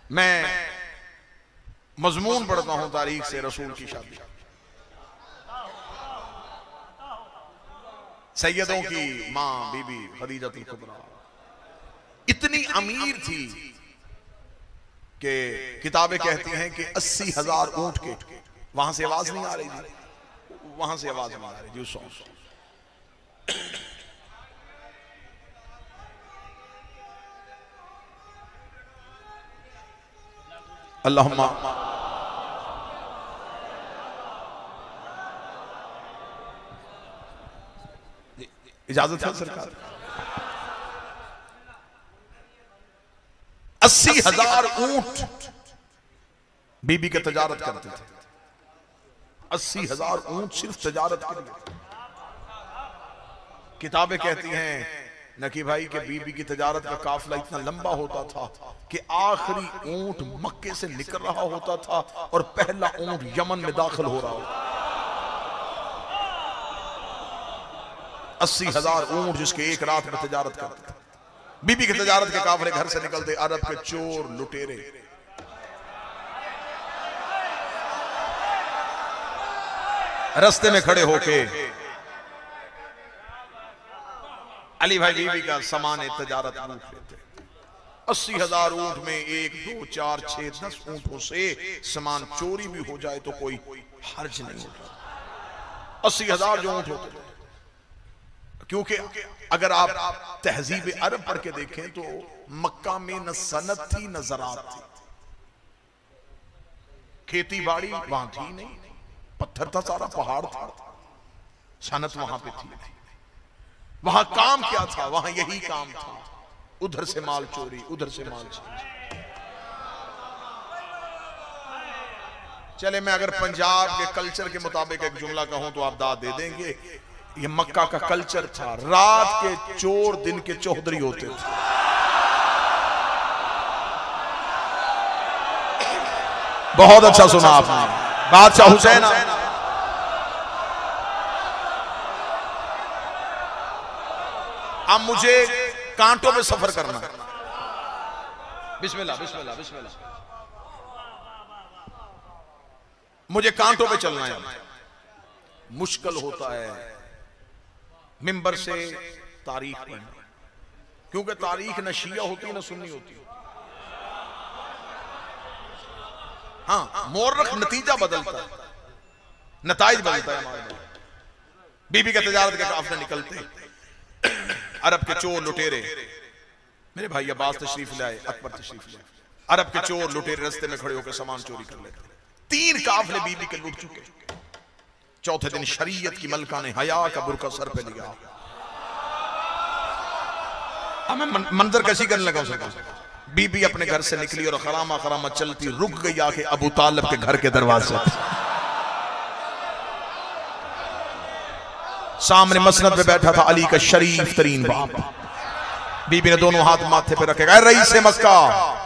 मैं मजमून पढ़ता हूं तारीख से रसूल की शादी। सैयदों की मां बीबी खदीजतुल कुबरा इतनी अमीर थी कि किताबें कहती हैं कि 80,000 ऊंट के, वहां से आवाज नहीं आ रही थी, वहां से आवाज नहीं आ रही थी उस सॉन्ग। अल्लाहुम्मा इजाजत है सरकार। 80,000 ऊंट बीबी के तजारत करते थे। 80,000 ऊंट सिर्फ तजारत के लिए। किताबें कहती हैं नकी भाई के बीबी की तजारत का काफिला इतना लंबा होता था कि आखिरी ऊंट मक्के से निकल रहा होता था और पहला ऊंट यमन में दाखिल हो रहा होता। 80,000 ऊंट जिसके एक रात में तजारत करते थे। बीबी की तजारत के काफिले घर से निकलते, अरब के चोर लुटेरे रास्ते में खड़े होके अली भाई बीबी का सामान तजारत लूट लेते। 80,000 ऊंट में 1, 2, 4, 6, 10 ऊंटों से सामान चोरी भी हो जाए तो कोई हर्ज नहीं होता। 80,000 जो ऊंट होते, क्योंकि अगर आप तहजीब अरब पढ़ के देखें तो मक्का में न सनत थी न ज़राअत थी, खेती बाड़ी वहां थी नहीं, पत्थर था सारा, पहाड़ था, सनत वहां पे थी। वहां काम क्या था? वहां यही काम था, उधर से माल चोरी, उधर से माल चोरी। चले मैं अगर पंजाब के कल्चर के मुताबिक एक जुमला कहूं तो आप दाद दे देंगे। ये मक्का का कल्चर था, रात के चोर दिन के चौधरी होते थे। बहुत अच्छा सुना आपने, बादशाह हुसैन। अब मुझे कांटों में सफर करना। बिस्मिल्लाह बिस्मिल्लाह बिस्मिल्लाह। मुझे कांटों पे चलना है। मुश्किल होता है मिंबर से तारीख पढ़ना, क्योंकि तारीख न शिया होती न सुन्नी होती। हाँ, मोरख नतीजा बदलता है, नताइज बदलता है हमारे। बीबी के तजारत के काफिले निकलते, अरब के चोर लुटेरे, मेरे भाई अब्बास तशरीफ लाए, अकबर तशरीफ लाए, अरब के चोर लुटेरे रास्ते में खड़े होकर सामान चोरी कर लेते। 3 काफिले बीबी के लूट चुके। चौथे दिन शरीयत की मलका ने हया का बुरका सर पे लिया। अब मैं मंजर कैसी करने लगा उसका। बीबी अपने घर से निकली और खरामा खरामा चलती रुक गई आके अबू तालिब के घर के दरवाजे। सामने मसनद पे बैठा था अली का शरीफ तरीन बाप। बीबी ने दोनों हाथ माथे पे रखे, रईस मक्का,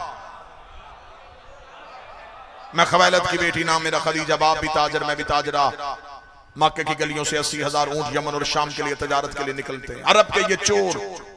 मैं खवैलत की बेटी, नाम मेरा खदीजा, बाप भी ताजर, मैं भी ताजरा। मक्के की गलियों से 80,000 ऊंट यमन और शाम के लिए तजारत के लिए निकलते हैं। अरब के ये चोर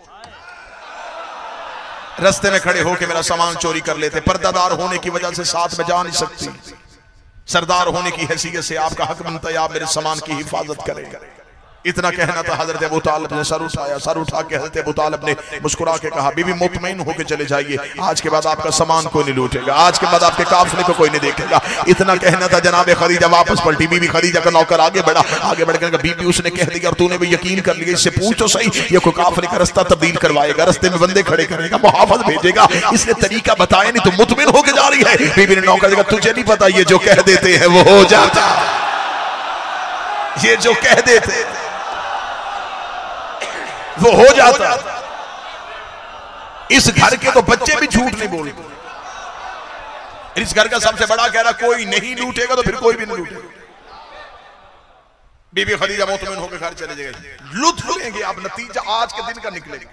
रास्ते में खड़े होकर मेरा सामान चोरी कर लेते। पर्दादार होने की वजह से साथ में जा नहीं सकती, सरदार होने की हैसियत से आपका हक बनता है आप मेरे सामान की हिफाजत करें। इतना कहना था, हजरत अबू तालिब ने सर उठाया, सर उठा के हजरत अबू तालिब ने मुस्कुरा के कहा, बीबी मुतमईन होकर चले जाइए, आज के बाद आपका सामान कोई नहीं लूटेगा, आज के बाद आपके काफिले को कोई नहीं देखेगा। इतना कहना था, जनाब खदीजा वापस पलटी। बीबी खदीजा का नौकर आगे बढ़ा, आगे बढ़कर बीबी उसने कह दिया और तूने भी यकीन कर लिया, इससे पूछ तो सही, ये कोई काफिले का रास्ता तब्दील करवाएगा, रास्ते में बंदे खड़े करेगा, मुहाफिज भेजेगा, इसने तरीका बताया नहीं, तो मुतमईन होकर जा रही है। बीबी ने नौकर देखा, तुझे नहीं पता ये जो कह देते हैं वो हो जाता, ये जो कह देते वो हो जाता। इस घर के तो बच्चे भी झूठ नहीं बोलते। इस घर का सबसे बड़ा कह रहा कोई नहीं लूटेगा तो फिर कोई भी नहीं लूटेगा। बीबी खदीजा मुतमईन होकर घर चले जाएंगे, लुत्फ लेंगे आप, नतीजा आज के दिन का निकलेगा।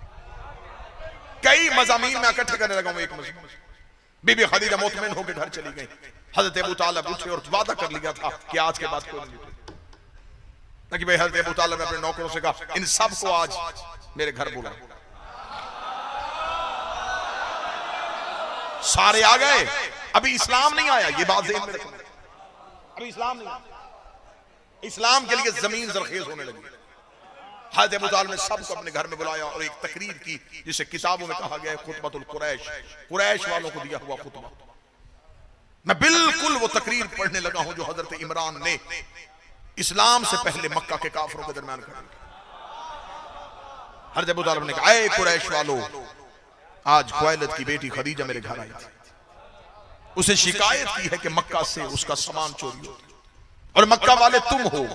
कई मज़ामीन में इकट्ठे करने लगा हूं एक मज़मून। बीबी खदीजा मुतमईन होकर घर चली गई। हजरत अबू तालिब उठे और वादा कर लिया था कि आज के बाद कोई नहीं लूटेगा। कि भाई हज़रत अबू तालिब ने अपने नौकरों से कहा, इन सब को आज मेरे घर बुला। सारे आ गए, अभी इस्लाम नहीं आया, ये बात ज़हन में रखना, अभी इस्लाम नहीं आया। इस्लाम के लिए जमीन जरखेज होने लगी। हज़रत अबू तालिब ने सबको अपने घर में बुलाया और एक तकरीर की, जिसे किताबों में कहा गया है खुतबतुल कुरैश, कुरैश वालों को दिया हुआ खुतबा। मैं बिल्कुल वो तकरीर पढ़ने लगा हूं जो हजरत इमरान ने इस्लाम से पहले मक्का के काफिरों के दरमियान करी। हज़रत अबू तालिब ने कहा, ऐ कुरैश वालों, आज खुवैलिद की बेटी खदीजा मेरे घर आई थी, उसे शिकायत की है कि मक्का से उसका सामान चोरी हो और मक्का वाले तुम हो।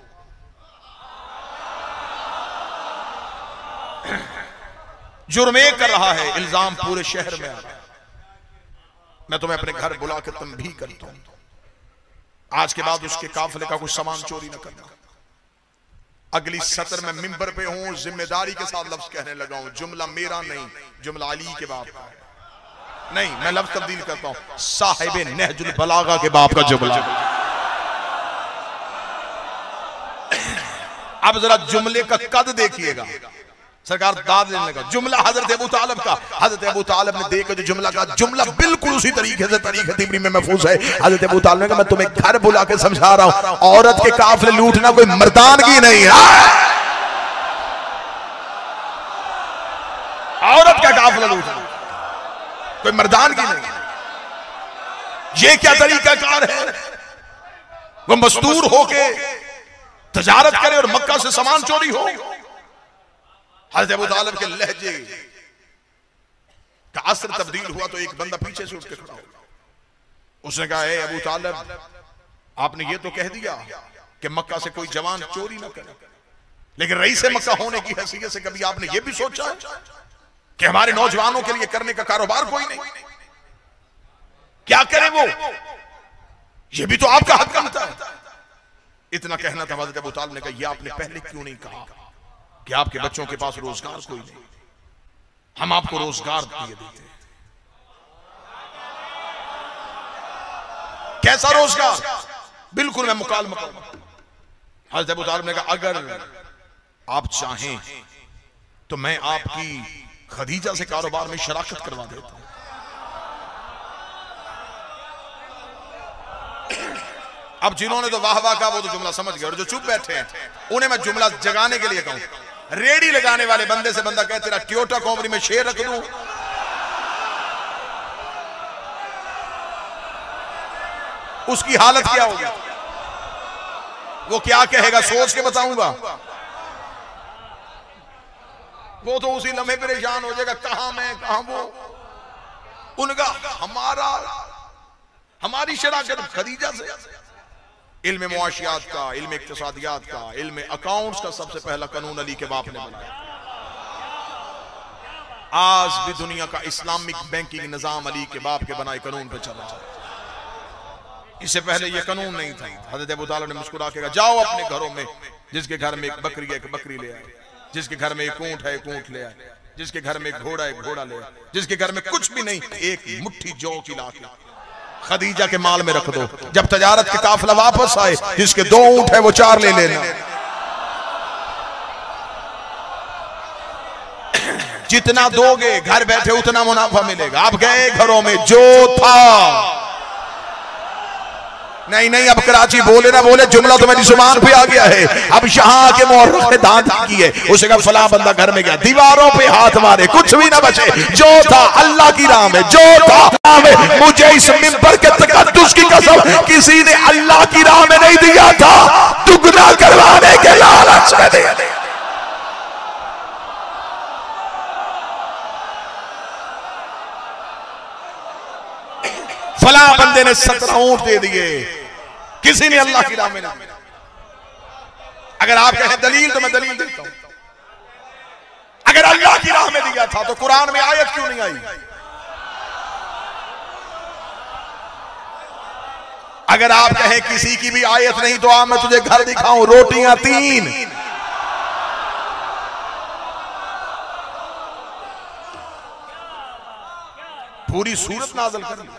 जुर्म कर रहा है, इल्जाम पूरे शहर में आ रहा है, मैं तुम्हें अपने घर बुला के तंबीह करता हूं, आज के बाद उसके काफिले का कुछ सामान चोरी न करना। अगली सत्र में मिंबर पे हूं, जिम्मेदारी के साथ लफ्ज कहने लगा हूं, जुमला मेरा नहीं, जुमला अली के बाप का है। नहीं, मैं लफ्ज तब्दील करता हूं, साहिब नहजुल बलागा के बाप का जुमला। अब जरा जुमले का कद देखिएगा, सरकार दाद लेने लगा। जुमला हजरत अबू तालिब का, हजरत अबू तालिब ने देखा जो जुमला का, जुमला बिल्कुल उसी तरीके से तरीके तिबरी में महफूज है। हजरत अबू तालिब ने कहा, मैं तुम्हें घर बुला के समझा रहा हूं, औरत के काफिले लूटना कोई मर्दानगी नहीं है। औरत का काफिला लूटना कोई मर्दानगी नहीं। ये क्या तरीका कार है, वो मजदूर होके तजारत करे और मक्का से सामान चोरी हो। हज़रत अबू तालिब के लहजे का असर तब्दील हुआ तो एक बंदा पीछे से उठ के खड़ा हो। उसने कहा, ए अबू तालिब, आपने ये तो कह दिया कि मक्का से कोई जवान चोरी ना करे, लेकिन रईस मक्का होने की हैसियत से कभी आपने ये भी सोचा है कि हमारे नौजवानों के लिए करने का कारोबार कोई नहीं? क्या करें वो, ये भी तो आपका हक बनता है। इतना कहना था हज़रत अबू तालिब ने कहा, ये आपने पहले क्यों नहीं कहा कि आपके बच्चों के पास रोजगार कोई नहीं, हम आपको रोजगार दिए देते। कैसा रोजगार? बिल्कुल मैं मुकालमा करूं। हज़रत अबू तालिब ने कहा, अगर आप चाहें तो मैं आपकी खदीजा से कारोबार में शराकत करवा देता हूं। अब जिन्होंने तो वाह वाह कहा वो तो जुमला समझ गए, और जो चुप बैठे हैं उन्हें मैं जुमला जगाने के लिए कहूं। रेडी लगाने वाले बंदे से बंदा कहते तेरा टोयोटा कंपनी में शेयर रख दूं, उसकी हालत क्या होगी? वो क्या कहेगा, सोच के बताऊंगा। वो तो उसी लम्हे परेशान हो जाएगा, कहां मैं कहां वो। उनका हमारी शराकत खदीजा से। इल्म मुआशियात का, इल्म इक्तिसादियात का, इल्म अकाउंट्स का सबसे पहला कानून अली के बाप ने बनाया। आज भी दुनिया का इस्लामिक बैंकिंग निजाम अली के बाप के बनाए कानून पे चल रहा है। इससे पहले ये कानून नहीं था। हज़रत अबू तालिब ने मुस्कुरा के कहा, जाओ अपने घरों में, जिसके घर में एक बकरी है एक बकरी ले आए, जिसके घर में एक ऊंट है एक ऊंट ले आए, जिसके घर में एक घोड़ा है एक घोड़ा ले आए, जिसके घर में कुछ भी नहीं एक मुट्ठी जौ की लाके खदीजा के माल में रख दो। जब तजारत के काफिला वापस आए, जिसके 2 ऊंट है वो 4 ले लेना। जितना दोगे घर बैठे उतना मुनाफा मिलेगा। आप गए घरों में, जो था नहीं, अब कराची बोले ना बोले, जुमला तो मेरी जुबान पे आ गया है। अब यहाँ के मुअर्रिख ने दांत की है, उसे कहा फला बंदा घर में गया, दीवारों पे हाथ मारे, कुछ भी ना बचे। जो था अल्लाह की राह में, जो था मुझे इस मिंबर के तकद्दुस की कसम किसी ने अल्लाह की राह में नहीं दिया था, दुगना करवाने के लालच में दिया। फला बंदे ने 17 ऊंट दे दिए, किसी ने अल्लाह की राह में नहीं। अगर आप कहें दलील तो मैं दलील देता हूं। अगर अल्लाह की राह में दिया था तो कुरान में आयत क्यों नहीं आई? अगर आप कहें किसी की भी आयत नहीं तो आप मैं तुझे घर दिखाऊं, रोटियां 3। पूरी सूरत नाज़िल कर दी।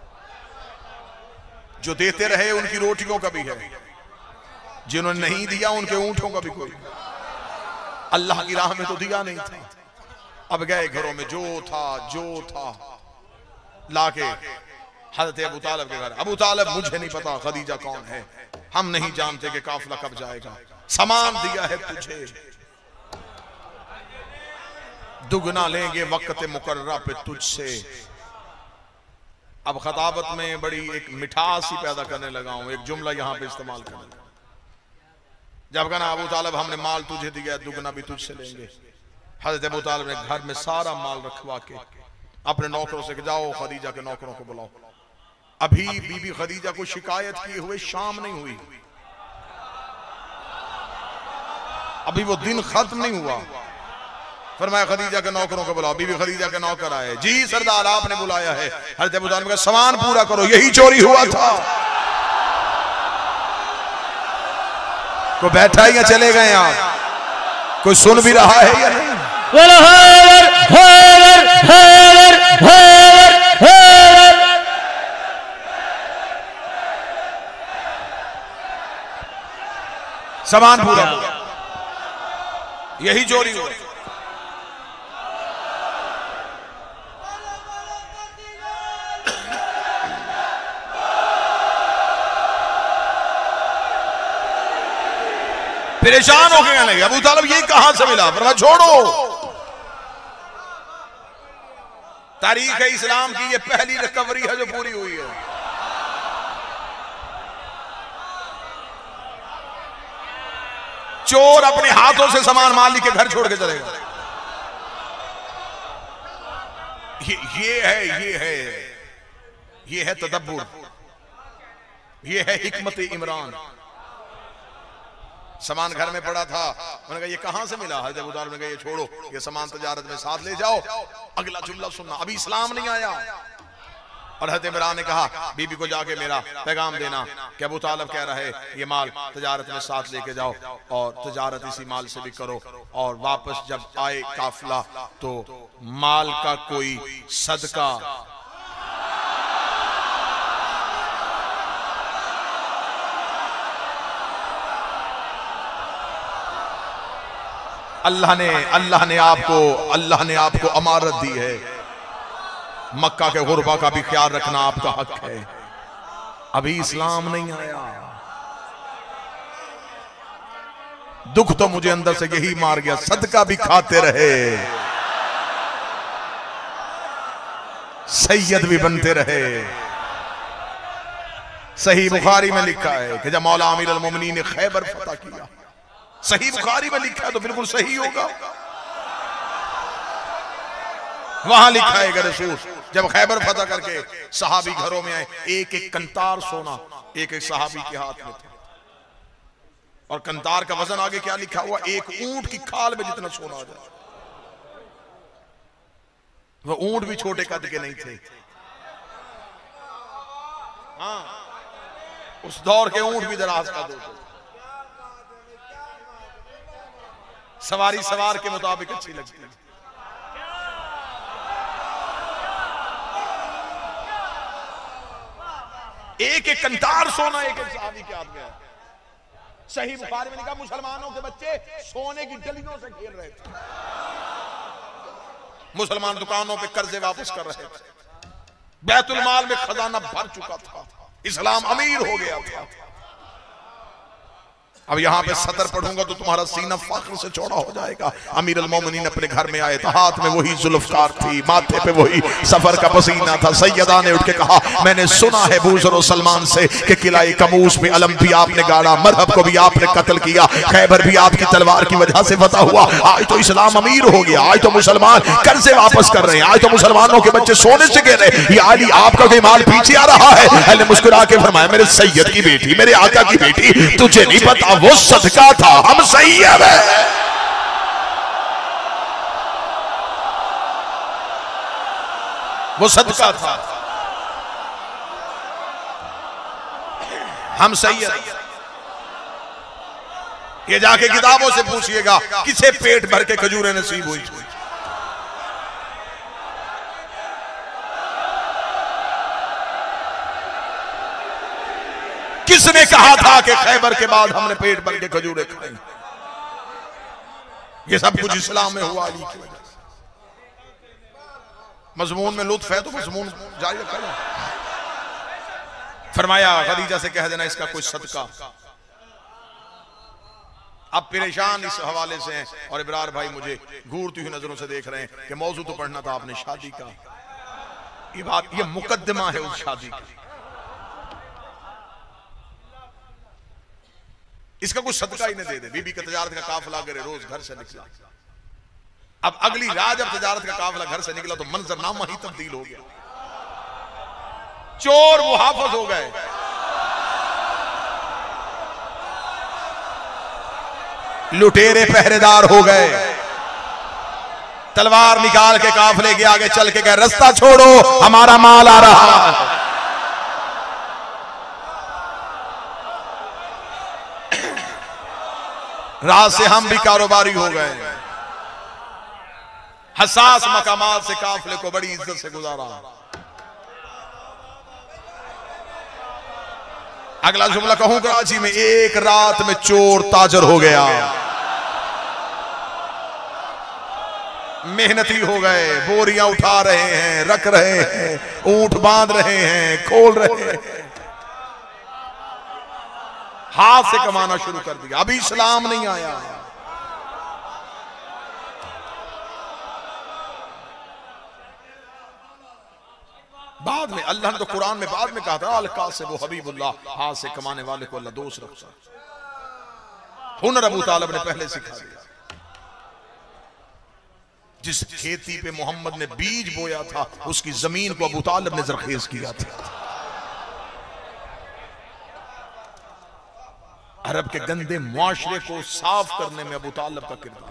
जो देते रहे उनकी रोटियों का भी है, जिन्होंने नहीं दिया उनके ऊंटों का भी कोई। अल्लाह की राह में तो दिया नहीं था। अब गए घरों में, जो था लाके हज़रत अबू तालिब के घर। अबू तालिब मुझे नहीं पता खदीजा कौन है, हम नहीं जानते कि काफिला कब जाएगा, सामान दिया है तुझे, दुगना लेंगे वक्त मुकर्रा पे तुझसे। अब खताबत में बड़ी एक मिठास ही पैदा करने लगा हूं, एक जुमला यहां पे इस्तेमाल करने लगा। जब कहना अबू तालिब हमने माल तुझे दिया, दुगना भी तुझसे लेंगे। हज़रत अबू तालिब ने घर में सारा माल रखवा के अपने नौकरों से जाओ खदीजा के नौकरों को बुलाओ। अभी बीबी खदीजा को शिकायत किए हुए शाम नहीं हुई, अभी वो दिन खत्म नहीं हुआ। फरमाया खदीजा के नौकरों को बुलाओ। बीबी खदीजा के नौकर आए, जी सरदार आपने बुलाया है। हज़रत अबू तालिब का सामान पूरा करो, यही चोरी हुआ था। कोई बैठा है या चले गए आप? कोई सुन भी रहा है या नहीं? सामान पूरा, यही चोरी हुआ। परेशान हो गए लगे, अबू तालिब ये कहां से मिला? फरमाया छोड़ो, तारीख इस्लाम की ये पहली रिकवरी है जो पूरी हुई है। चोर अपने हाथों से सामान मालिक के घर छोड़ के चलेगा। ये है तदब्बुर, ये है हिकमत इमरान। सामान घर में पड़ा था, उन्होंने कहा ये कहां से मिला? हज़रत अबू तालिब ने कहा ये छोड़ो, ये सामान तजारत में साथ ले जाओ। अगला जुमला सुनना, अभी इस्लाम नहीं आया। और हज़रत इमरान ने कहा बीबी को जाके मेरा पैगाम देना कि अबू तालिब कह रहा है ये माल तजारत में साथ लेके जाओ और तजारत इसी माल से भी करो, और वापस जब आए काफिला तो माल का कोई सदका अल्लाह ने आपको अमारत दी है। मक्का के गुरबा का भी ख्याल रखना आपका हक है। अभी इस्लाम नहीं आया। दुख तो मुझे अंदर से यही मार गया, सदका भी खाते रहे, सैयद भी बनते रहे। सही बुखारी में लिखा है कि जब मौला अमीर अल मोमिनीन ने खैबर फतह किया, सही बुखारी में लिखा है तो बिल्कुल सही होगा। वहां लिखा है कि रसूल जब खैबर फतह करके सहाबी घरों में आए, एक एक कंतार सोना एक एक सहाबी के हाथ में था, और कंतार का वजन आगे क्या लिखा हुआ? एक ऊंट की खाल में जितना सोना आ जाए। वो ऊंट भी छोटे कद के नहीं थे। हाँ, उस दौर के ऊंट भी दराज कद होते, सवारी सवार के मुताबिक अच्छी लगती है। एक एक कंतार सोना एक एक सहाबी के हाथ में है। सही बुखारी में लिखा मुसलमानों के बच्चे सोने की डलियों से खेल रहे थे, मुसलमान दुकानों पे कर्जे वापस कर रहे थे, बैतुल माल में खजाना भर चुका था, इस्लाम अमीर हो गया था। अब यहाँ पे सतर पढ़ूंगा तो तुम्हारा सीना फख्र से चौड़ा हो जाएगा। अमीर अल मोमिनीन अपने घर में आए तो हाथ में वही जुल्फकार थी, माथे पे वही सफर का पसीना था। सैयदा ने उठ के कहा, मैंने सुना है बूज़र और सलमान से कि किलाए कमूस में अलम भी आपने गाड़ा, मरहब को भी आपने कत्ल किया, खैबर भी आपकी तलवार की वजह से फतह हुआ। आज तो इस्लाम अमीर हो गया, आज तो मुसलमान कर्जे वापस कर रहे हैं, आज तो मुसलमानों के बच्चे सोने से गिर रहे। या अली आपका कोई माल पीछे आ रहा है? अली मुस्कुरा के फरमाया, मेरे सैयद की बेटी, मेरे आका की बेटी, तुझे नहीं पता वो सदका था, हम सैयद है। वो सदका था, हम सैयद। ये जाके किताबों से पूछिएगा किसे पेट भर के खजूरें नसीब हुई। किसने कहा था कि खैबर के बाद हमने पेट भर के खजूरें खाई? ये सब कुछ इस्लाम में हुआ अली की वजह से। मजमून में लुत्फ है तो मजमून जारी रखा। फरमाया खदीजा से कह देना इसका कोई सदका। अब परेशान इस हवाले से हैं और इब्रार भाई मुझे घूरती हुई नजरों से देख रहे हैं कि मौजू तो पढ़ना था आपने शादी का। ये बात, ये मुकद्दमा है उस शादी का, इसका कुछ सदका ही नहीं दे दे। बीबी का तजारत का काफिला करे रोज घर से निकला। अब अगली रात जब तजारत का काफिला घर से निकला तो मंजरनामा ही तब्दील हो गया। चोर मुहाफिज हो गए, लुटेरे पहरेदार हो गए। तलवार निकाल के काफिले के आगे चल के गए, रास्ता छोड़ो हमारा माल आ रहा है। रात से हम भी कारोबारी हो गए। हसास मकामात से काफिले को बड़ी इज्जत से गुजारा। अगला जुमला कहूं, कराची में एक रात में चोर ताजर हो गया। मेहनती हो गए, बोरियां उठा रहे हैं, रख रहे हैं, ऊंट बांध रहे हैं, खोल रहे हैं, हाथ से कमाना शुरू कर दिया। अभी इस्लाम नहीं आया। बाद में अल्लाह ने तो कुरान में बाद में कहा था अलका से वो हबीबुल्लाह, हाथ से कमाने वाले को अल्लाह दोस्त रखता। हुनर अबू तालिब ने पहले सिखा दिया। जिस खेती पे मोहम्मद ने बीज बोया था उसकी जमीन को अबू तालिब ने जरखेज किया था। अरब के गंदे मुआशरे को साफ करने में अबू तालिब का किरदार।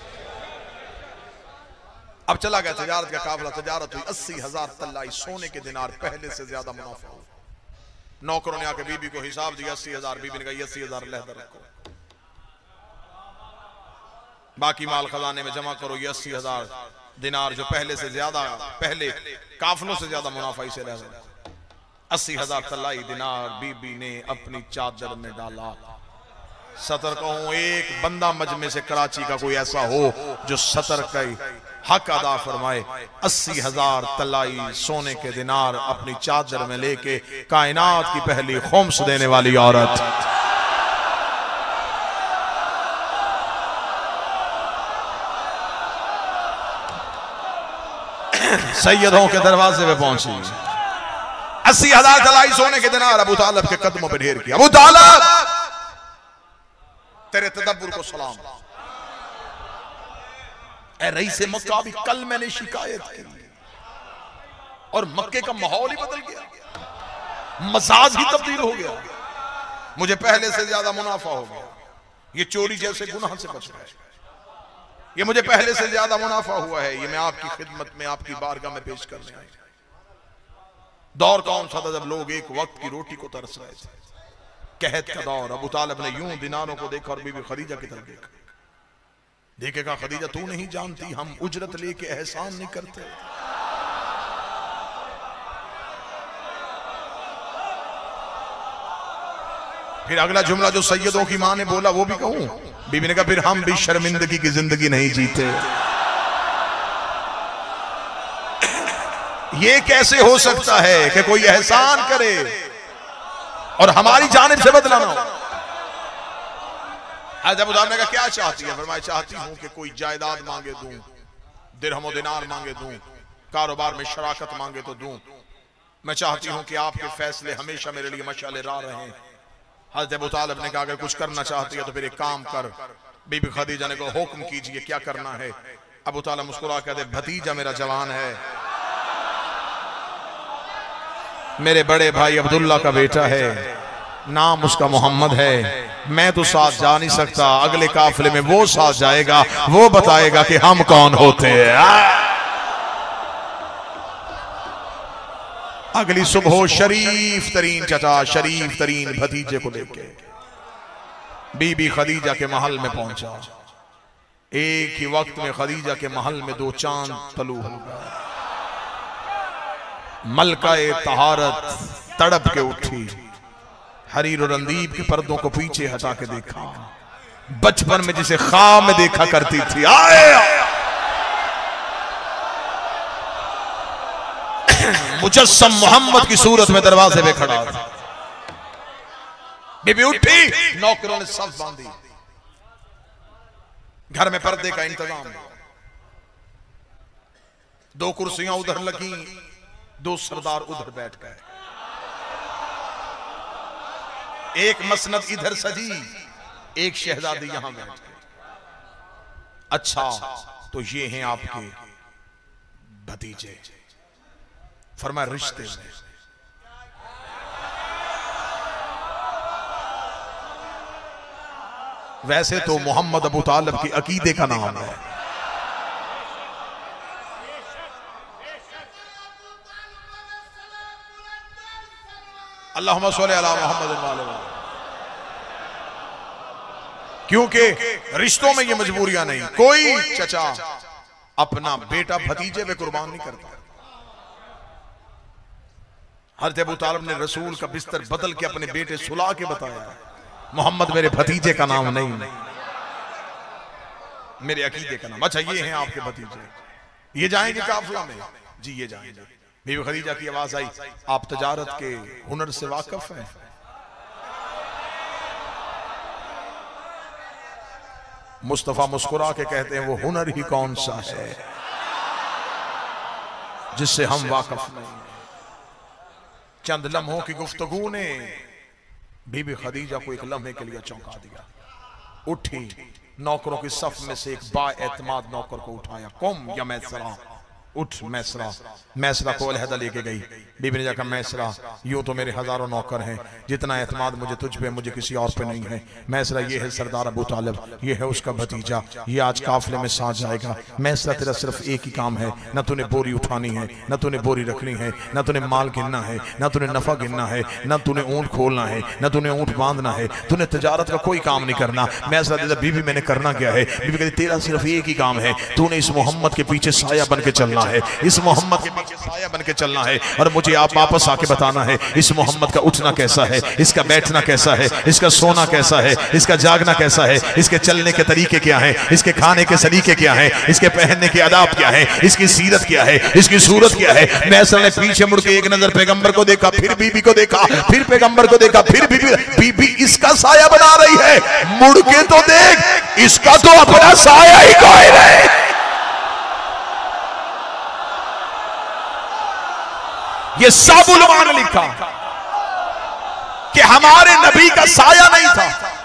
अब चला गया तजारत का काफिला, तजारत हुई, 80,000 तल्लाई सोने के दिनार, पहले से ज्यादा मुनाफा हुआ। नौकरों ने आके बीबी को हिसाब दिया 80,000। बीबी ने कहा 80,000 लहदा रखो, बाकी माल खजाने में जमा करो। ये 80,000 दिनार जो पहले से ज्यादा, पहले काफिलों से ज्यादा मुनाफा इसे लहदा। 80,000 तल्लाई दिनार बीबी ने अपनी चादर में डाला। सतर कहूं, एक बंदा मजमे से कराची का कोई ऐसा हो जो सतर का हक अदा फरमाए। 80,000 तलाई सोने के दिनार अपनी चादर में लेके कायनात की पहली खुम्स देने वाली औरत। सैयदों के दरवाजे पे पहुंची। 80,000 तलाई सोने के दिनार अबू तालिब के कदमों पे ढेर किया। अबू तालिब, तेरे तदब्बुर को सलाम। ए रईस मक्का, भी कल मैंने शिकायत की और मक्के का माहौल ही बदल गया, मजाज ही तब्दील हो गया। मुझे पहले से ज्यादा मुनाफा हो गया। ये चोरी जैसे गुनाह से बच गए। ये मुझे पहले से ज्यादा मुनाफा हुआ है। ये मैं आपकी खिदमत में, आपकी बारगाह में पेश करने आया। दौर कौन सा था जब लोग एक वक्त की रोटी को तरस रहे थे, कहत का दौर। अबू तालिब ने यूं दिनारों को देखा और बीबी खदीजा की तरफ देखा। देखेगा खदीजा, तू नहीं जानती हम उजरत लेके एहसान नहीं करते। फिर अगला जुमला जो सैयदों की मां ने बोला वो भी कहूं। बीबी ने कहा, फिर हम भी शर्मिंदगी की जिंदगी नहीं जीते। ये कैसे हो सकता है कि कोई एहसान करे और हमारी जानिब से बदला ना हो। हज़रत अबू तालिब ने कहा, क्या चाहती है? फरमाया, चाहती हूं कि कोई जायदाद मांगे दूं, दिरहम दिनार मांगे दूं, कारोबार में शराकत मांगे तो दूं। मैं चाहती हूं कि आपके फैसले हमेशा मेरे लिए मशाले राह रहे हैं। हज़रत अबू तालिब ने कहा, अगर कुछ करना चाहती है तो फिर एक काम कर। बीबी खदीजा ने कहा, हुक्म कीजिए, क्या करना है? अबू तालिब मुस्कुरा कहते, भतीजा मेरा जवान है, मेरे बड़े भाई अब्दुल्ला का बेटा है, नाम उसका मोहम्मद है। मैं तो साथ जा नहीं सकता, अगले काफिले में वो साथ जाएगा, वो बताएगा कि हम कौन होते हैं। अगली सुबह शरीफ तरीन चचा, शरीफ तरीन भतीजे को लेके बीबी खदीजा के महल में पहुंचा। एक ही वक्त में खदीजा के महल में दो चांद तलू हो गए। मलकाए तहारत तड़प के उठी, हरीर और अंदीब के पर्दों को पीछे हटा के देखा। बचपन में जिसे ख्वाब में देखा करती थी, आए मुजस्सम मोहम्मद की सूरत में दरवाजे पे खड़ा था। बीबी उठी, नौकरों ने सब बांधी, घर में पर्दे का इंतजाम, 2 कुर्सियां उधर लगी, 2 सरदार उधर बैठ गए, एक मसनद इधर सजी, एक शहजादी यहां बैठ गई। अच्छा तो ये हैं आपके भतीजे। फरमाया रिश्ते में। वैसे तो मोहम्मद अबू तालिब की अकीदे का नाम है। अल्लाहुम्मा सल्ली अला मुहम्मद। क्योंकि रिश्तों में ये मजबूरियां नहीं, कोई चचा अपना बेटा भतीजे पे कुर्बान नहीं करता। हज़रत अबू तालिब ने रसूल का बिस्तर बदल के अपने बेटे सुला के बताया, मोहम्मद मेरे भतीजे का नाम नहीं, मेरे अकीदे का नाम। अच्छा ये हैं आपके भतीजे, ये जाएंगे काफिला में? जी ये जाएंगे। बीबी खदीजा की आवाज आई, आप तजारत के हुनर से वाकिफ हैं? मुस्तफा मुस्कुरा के कहते हैं, वो हुनर ही कौन सा है जिससे हम वाकिफ नहीं। चंद लम्हों की गुफ्तगू ने बीबी खदीजा को एक लम्हे के लिए चौंका दिया। उठी, नौकरों की सफ में से एक बाएतमाद नौकर को उठाया, कुम या मैसरा, उठ मैसरा। मैसरा को अलहदा लेके गई। बीबी ने जाकर, मैसरा यूं तो मेरे हजारों नौकर हैं, जितना एतमाद मुझे तुझ पे मुझे किसी और पे नहीं है। मैसरा ये है सरदार अबू तालिब, ये है उसका भतीजा, ये आज काफिले में साथ जाएगा। मैसरा तेरा सिर्फ एक ही काम है, न तूने बोरी उठानी है, न तूने बोरी रखनी है, न तूने माल गिनना है, न तूने नफा गिनना है, न तूने ऊंट खोलना है, न तूने ऊंट बांधना है, तूने तजारत का कोई काम नहीं करना। मैसरा कहता, बीबी मैंने करना क्या है? बीबी कहती, तेरा सिर्फ एक ही काम है, तूने इस मोहम्मद के पीछे साया बन के चलना है, इस मोहम्मद के पीछे साया बन के चलना है। और मुझे आप वापस आके बताना है, इस मोहम्मद का उठना कैसा है, इसका बैठना कैसा है, इसका सोना कैसा है, इसका जागना कैसा है, इसके चलने के तरीके क्या है, इसके खाने के सलीके क्या है, इसके पहनने के आदाब क्या है, इसकी सीरत क्या है, इसकी सूरत क्या है। मैसर ने पीछे मुड़ के एक नजर पैगंबर को देखा, फिर बीबी को देखा, फिर पैगंबर को देखा, फिर बीबी इसका साया बना रही है। मुड़ के तो देख, इसका तो अपना साया ही कोई नहीं। ये सब उलमा ने लिखा कि हमारे नबी का साया नहीं था।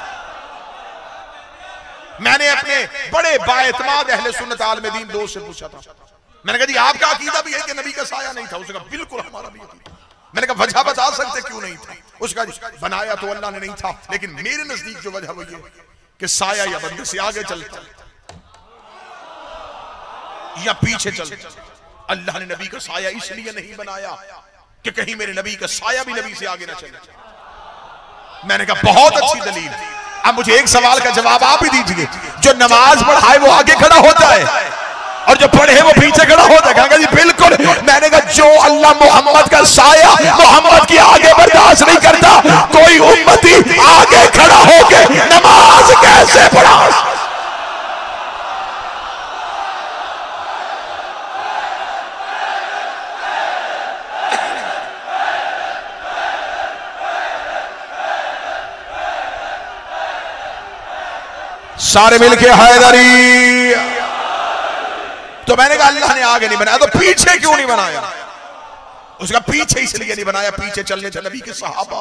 मैंने अपने बड़े बाएतमाद अहले सुन्नत आलम दीन दोस्त से पूछा था, मैंने कहा जी आपका अकीदा भी है कि नबी का साया नहीं था? उसने कहा बिल्कुल हमारा भी अकीदा। मैंने कहा वजह बता सकते क्यों नहीं था? उसका बनाया तो अल्लाह ने नहीं था, लेकिन मेरे नजदीक जो वजह वो ये कि साया या बंदे से आगे चलता या पीछे चलता। अल्लाह ने नबी का साया इसलिए नहीं बनाया कि कहीं मेरे नबी का साया भी नबी से आगे ना चले। मैंने कहा बहुत अच्छी दलील। अब मुझे एक सवाल का जवाब आप ही दीजिए, जो नमाज पढ़ाए वो आगे खड़ा होता है और जो पढ़े वो पीछे खड़ा होता है? कहा जी बिल्कुल। मैंने कहा जो अल्लाह मोहम्मद का साया मोहम्मद के आगे बर्दाश्त नहीं करता, कोई उम्मती आगे खड़ा होके नमाज कैसे पढ़ा? सारे मिलके हैदरी। तो मैंने कहा अल्लाह ने आगे नहीं बनाया तो पीछे क्यों नहीं बनाया? उसका पीछे इसलिए नहीं बनाया, पीछे चलने थे नबी के सहाबा,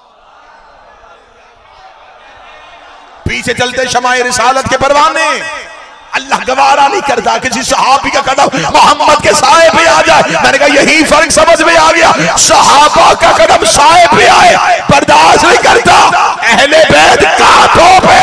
पीछे चलते शमाए रिसालत के परवाने। अल्लाह गवारा नहीं करता किसी सहाबी का कदम मोहम्मद के साए पे आ जाए। मैंने कहा यही फर्क समझ में आ गया, सहाबा का कदम साए पे आए बर्दाश्त नहीं करता, अहले बैत कांधों पे।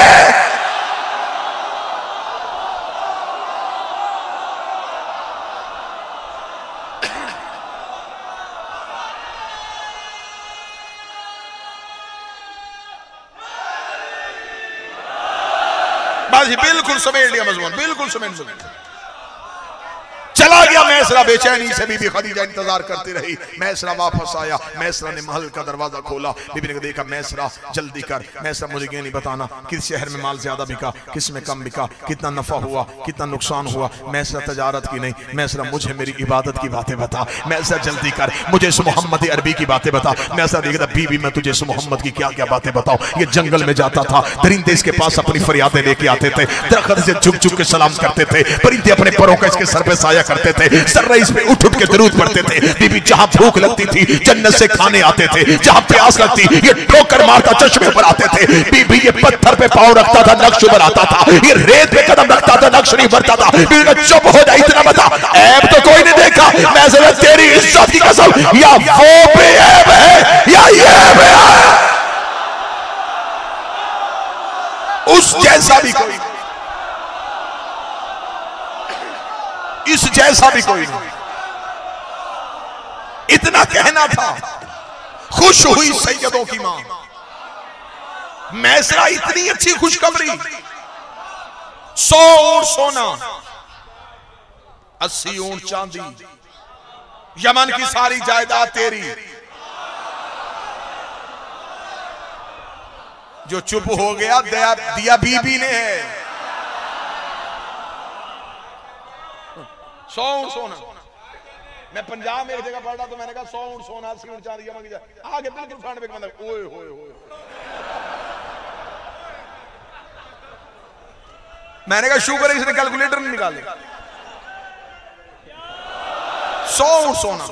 बिल्कुल समेट लिया मजमून, बिल्कुल समेट लिया। चला गया मैं मैसरा बेचैनी से बीबी खदीजा इंतजार करती रही। मैसरा वापस आया, मैसरा ने महल का दरवाजा खोला। बीबी ने देखा, मैसरा जल्दी कर। मैसरा मुझे ये नहीं बताना किस शहर में माल ज्यादा बिका, किस में कम बिका, कितना नफा हुआ, कितना नुकसान हुआ। मैसरा तजारत की नहीं, मैसरा मुझे मेरी इबादत की बातें बता। मैसरा जल्दी कर, मुझे इस मोहम्मद अरबी की बातें बता। मैसरा देखता, बीबी मैं तुझे इस मोहम्मद की क्या क्या बातें बताऊं। ये जंगल में जाता था, परिंदे इसके पास अपनी फरियादें लेके आते थे, दरख्त से झुक झुक के सलाम करते थे, परिंदे अपने परों का इसके सर पे साया करते थे, सर्रा इस पे उठ उठ के दरूद पढ़ते थे। बीबी जहां भूख लगती थी जन्नत से खाने आते थे, जहां प्यास लगती ये ठोकर मारता चश्मे पर आते थे। बीबी ये पत्थर पे पांव रखता था, नक्श उभर आता था, ये रेत पे कदम रखता था, नक्श नहीं भरता था। बीबी का चुप हो जाए, इतना बता, ऐब तो कोई नहीं देखा। मैं जरा तेरी इज्जत की कसम, या वो बेऐब है या ये ऐब है, उस जैसा भी कोई, इस जैसा भी कोई नहीं। इतना कहना था। खुश हुई सैयदों की मां मैसरा, इतनी अच्छी खुशखबरी। 100 ऊंट सोना, 80 ऊंट चांदी, यमन की सारी जायदाद तेरी। जो चुप हो गया दिया बीबी ने है। 100 ऊंट सोना। मैं पंजाब में एक जगह पढ़ रहा तो मैंने कहा 100 ऊंट सोना, 80 ऊंट चांदी, आगे बिल्कुल फ्रंट पे बंदा, ओए होए होए। मैंने कहा शुक्र है इसने कैलकुलेटर नहीं निकाले। 100 ऊंट सोना,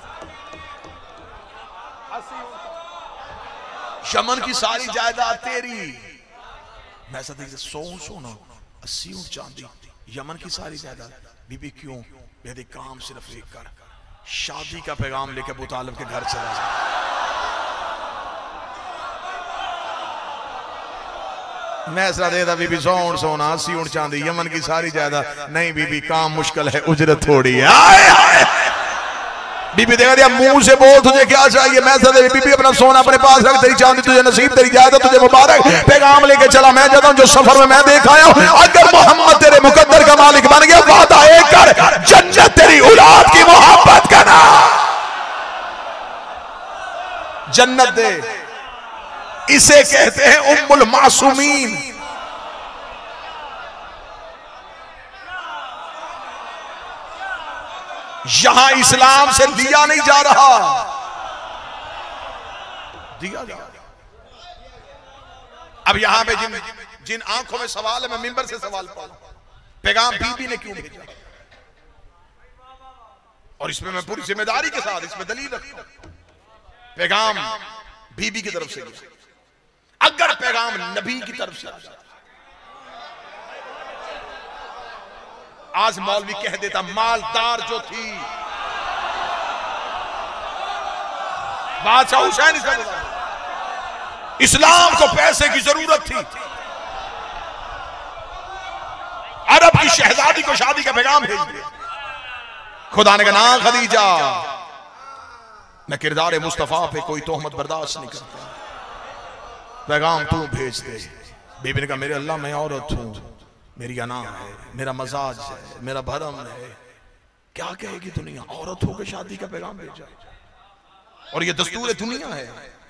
80 ऊंट, यमन की सारी जायदाद तेरी। मैं ऐसा देखिए 100 ऊंट सोना, 80 ऊंट चांदी, यमन की सारी जायदाद। बीबी क्यों? मेरे काम सिर्फ एक कर, शादी का पैगाम लेकर अबू तालिब के घर चला जा। मैं ऐसा देता, बीबी 100 ऊंट सोना, 80 ऊंट चांदी, यमन की सारी जायदाद। नहीं बीबी, काम मुश्किल है, उजरत थोड़ी है। आए आए। बीबी देखा दिया, मुंह से बोल तुझे क्या चाहिए। मैं ऐसा दे, बीबी अपना सोना अपने पास रख, तेरी चांदी तुझे नसीब, तेरी जायदाद तुझे मुबारक। पैगाम लेके चला, मैं जाता हूं जो सफर में मैं देख आया हूं। अगर मोहम्मद तेरे मुकद्दर का मालिक बन गया, वादा एक कर, जन्नत तेरी औलाद की मोहब्बत करना, जन्नत दे। इसे कहते हैं उम्मुल मासूमीन। यहां इस्लाम से लिया नहीं जा रहा, दिया जा रहा। अब यहां पे जिन आंखों में सवाल है, मैं मिंबर से सवाल पाऊं, पैगाम बीबी ने क्यों भेजा? और इसमें मैं पूरी जिम्मेदारी के साथ इसमें दलील रखता हूं, पैगाम बीबी की तरफ से गया। अगर पैगाम नबी की तरफ से आ जाता, आज मौलवी कह देता मालदार जो थी बादशाह हुसैन, इस्लाम को पैसे की जरूरत थी, अरब की शहजादी को शादी का पैगाम भेज दिया। खुदा ने कहा ना खदीजा, मैं किरदार मुस्तफा पे कोई तोहमत बर्दाश्त नहीं करता, पैगाम तू भेज दे। बीबी ने कहा मेरे अल्लाह, मैं औरत हूं, मेरी अना है, मेरा मजाज है, मेरा भरम है, क्या कहेगी दुनिया, औरत होकर शादी का पैगाम भेजा। और ये दस्तूर दुनिया है,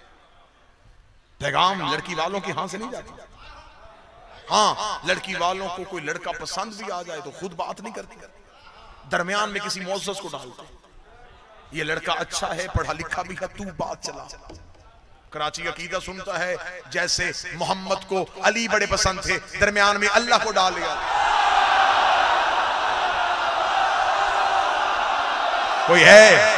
पैगाम लड़की वालों की हां से नहीं जाती। हाँ, लड़की वालों को कोई लड़का पसंद भी आ जाए तो खुद बात नहीं करती, दरमियान में किसी मुअज़्ज़ज़ को डालते, ये लड़का अच्छा है, पढ़ा लिखा भी है, तू बात चला। कराची अकीदा सुनता है जैसे मोहम्मद को अली बड़े पसंद थे, दरमियान में अल्लाह को डाल दिया। कोई है?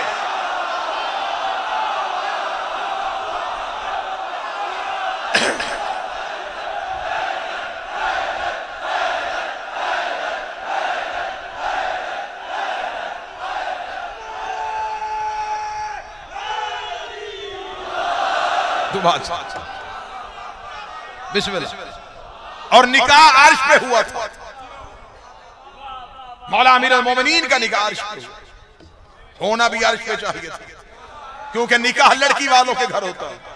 बिस्मिल्लाह। और निकाह अर्श पे हुआ था, मौला अमीर अल मोमिनीन का निकाह अर्श पे होना भी अर्श पे चाहिए था, क्योंकि निकाह लड़की वालों के घर होता है।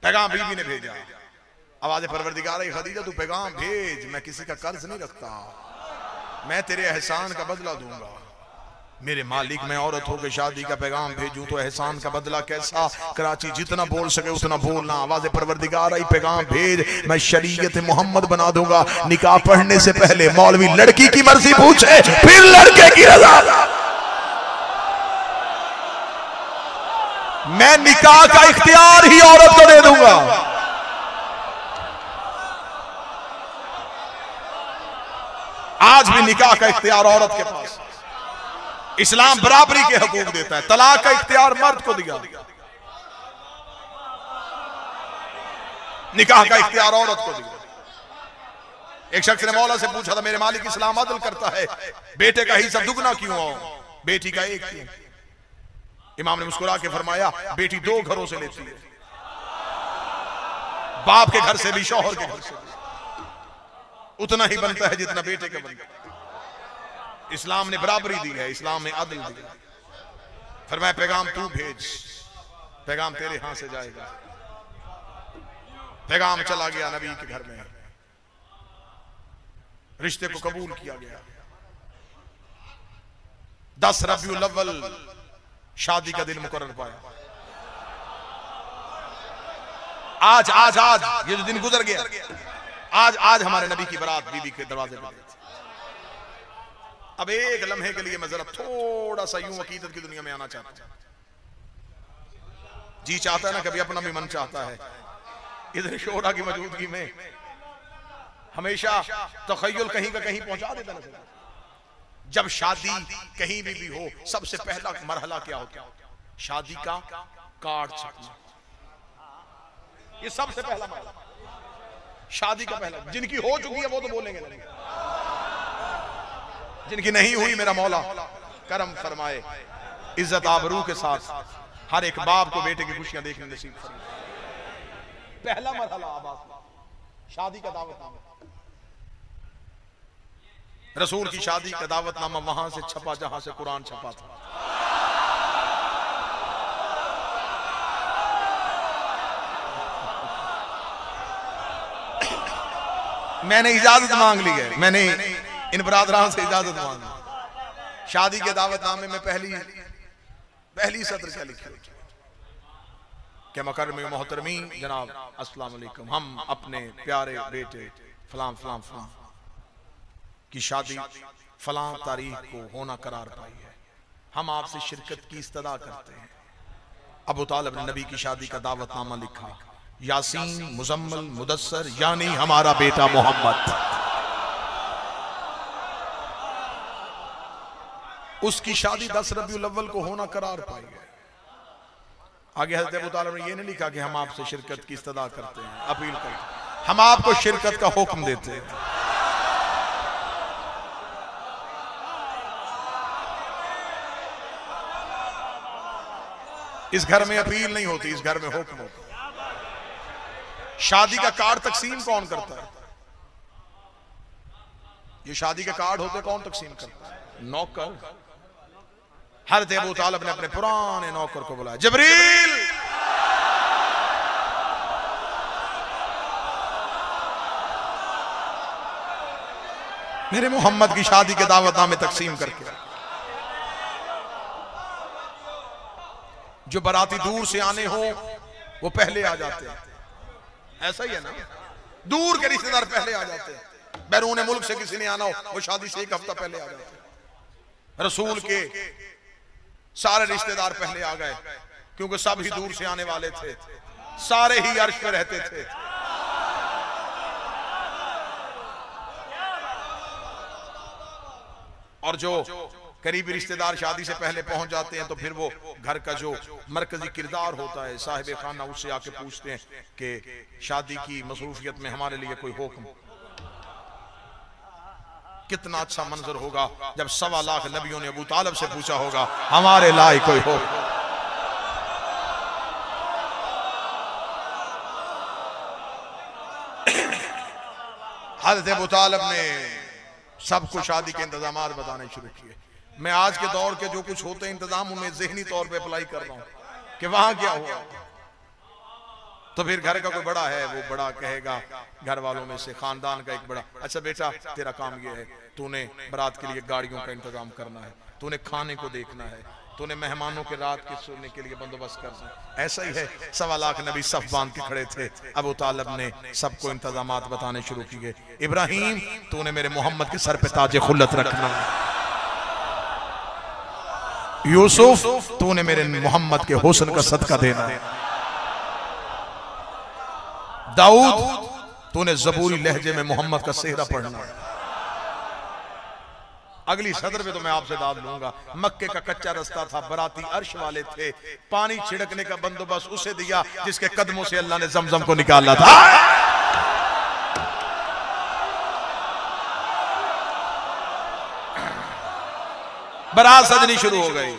पैगाम बीवी ने भेजा। आवाज़ परवरदिगार है, खदीजा तू पैगाम भेज, मैं किसी का कर्ज नहीं रखता, मैं तेरे एहसान का बदला दूंगा। मेरे मालिक, मैं औरत होकर शादी का पैगाम भेजूं तो एहसान का बदला कैसा? कराची जितना बोल सके उतना बोलना। आवाज़ परवरदिगार आई, पैगाम भेज, मैं शरीयत मोहम्मद बना दूंगा। निकाह पढ़ने से पहले मौलवी लड़की की मर्जी पूछे, फिर लड़के की रजा। मैं निकाह का इख्तियार ही औरत को दे दूंगा। आज भी निकाह का इख्तियार औरत के पास। इस्लाम बराबरी के हकूक देता है। तलाक का इख्तियार मर्द को दिया, निकाह का इख्तियार औरत को दिया। एक शख्स ने मौला से पूछा था, मेरे मालिक इस्लाम अदल करता है, बेटे का हिस्सा दुगना क्यों हो, बेटी का एक क्यों? इमाम ने मुस्कुरा के फरमाया, बेटी 2 घरों से लेती है, बाप के घर से भी, शौहर के घर से भी, उतना ही बनता है जितना बेटे का बनता है। इस्लाम ने बराबरी दी है, इस्लाम ने अदल दिया। फरमाया पैगाम तू भेज, पैगाम तेरे हाथ से जाएगा। पैगाम चला गया नबी के घर में, रिश्ते को कबूल किया गया। 10 रबीउल अव्वल शादी का दिन मुकर्रर पाया। आज आज आज ये जो दिन गुजर गया, आज हमारे नबी की बारात बीबी के दरवाजे पर। अब एक लम्हे के लिए मैं जरा थोड़ा सा यूं अकीदत की दुनिया में आना चाहता हूं। जी चाहता है ना, कभी अपना भी मन चाहता है। इधर शोरा की मौजूदगी में हमेशा तखय्युल कहीं का कहीं पहुंचा देता ना। जब शादी कहीं भी हो, सबसे पहला मरहला क्या होता है? शादी का कार्ड छपना। ये सबसे पहला मरहला शादी का पहला। जिनकी हो चुकी है वो तो बोलेंगे नहीं, जिनकी नहीं हुई मेरा मौला करम फरमाए, इज्जत आबरू के साथ हर एक बाप को बेटे की खुशियां देखने नसीब फरमाए। पहला मरहला आबाद शादी का दावतनामा। रसूल की शादी का दावतनामा वहां से छपा जहां से कुरान छपा था। मैंने इजाजत मांग ली है, मैंने इन बरादरान से इजाजत मांगी। शादी के दावतनामे में पहली सत्र क्या लिखा? क्या मकरम मोहतरमी जनाब अस्सलाम वालेकुम, हम अपने प्यारे बेटे फलां फलां फलां की शादी फलां तारीख को होना करार पाई है, हम आपसे शिरकत की इस्तदा करते हैं। अबू तालिब ने नबी की शादी का दावतनामा लिखा, यासीन, मुजम्मल, मुदस्सर, यानी हमारा बेटा मोहम्मद। उसकी शादी 10 रबीउल अव्वल को होना करार पाई है। आगे हज़रत अबू तालिब ने ये नहीं लिखा कि हम आपसे शिरकत की इस्तदा करते हैं, अपील करते हैं, हम आपको शिरकत का हुक्म देते हैं। इस घर में अपील नहीं होती, इस घर में हुक्म होता है। शादी का कार्ड तकसीम कौन करता है? ये शादी के कार्ड होते कौन तकसीम करता है? नौकर। हज़रत अबू तालिब ने अपने पुराने नौकर को बुलाया, जबरील मेरे मोहम्मद की शादी के दावतनामे तकसीम करके। जो बराती दूर से आने हो वो पहले आ जाते हैं, ऐसा ही है ना? दूर के रिश्तेदार पहले आ जाते हैं। बैरून मुल्क से किसी ने आना हो वो शादी से 1 हफ्ता पहले आ जाते हैं। रसूल के सारे रिश्तेदार पहले आ गए क्योंकि सब ही दूर से आने वाले थे, सारे ही अर्श पे रहते थे। और जो करीबी रिश्तेदार शादी से पहले पहुंच जाते हैं तो फिर वो घर का जो मरकजी किरदार होता है साहिब खाना, उससे आके पूछते हैं कि शादी की मसरूफियत में हमारे लिए कोई हुक्म। कितना अच्छा मंजर होगा जब 1.25 लाख नबियों ने अबू तालिब से पूछा होगा हमारे लायक कोई हो। हज़रत अबू तालिब ने सबको शादी के इंतजाम बताने शुरू किए। मैं आज के दौर के जो कुछ होते हैं इंतजाम, उन्हें ज़हनी तौर पे अप्लाई कर रहा हूं कि वहां क्या हुआ। तो फिर घर का कोई बड़ा है, वो बड़ा कहेगा घर वालों में से, खानदान का एक बड़ा, अच्छा बेटा तेरा काम ये है, तूने बारात के लिए गाड़ियों का इंतजाम करना है, तूने खाने को देखना है, तूने मेहमानों के रात के सोने के लिए बंदोबस्त करना है। ऐसा ही है। 1.25 लाख नबी सफ बांध के खड़े थे। अबू तालिब ने सबको इंतजामात बताने शुरू किए। इब्राहिम तूने मेरे मोहम्मद के सर पे ताजे खुल्लत रखना है। यूसुफ तूने मेरे मोहम्मद के हुस्न का सदका देना है। दाऊद तूने जबूरी लहजे में मोहम्मद का सेहरा पढ़ना है। अगली सदर पे तो मैं आपसे दाद लूंगा। मक्के का कच्चा रास्ता था, बराती अर्श वाले थे, पानी छिड़कने का बंदोबस्त उसे दिया जिसके कदमों से अल्लाह ने जमजम को निकाला था। बारात सजनी शुरू हो गई।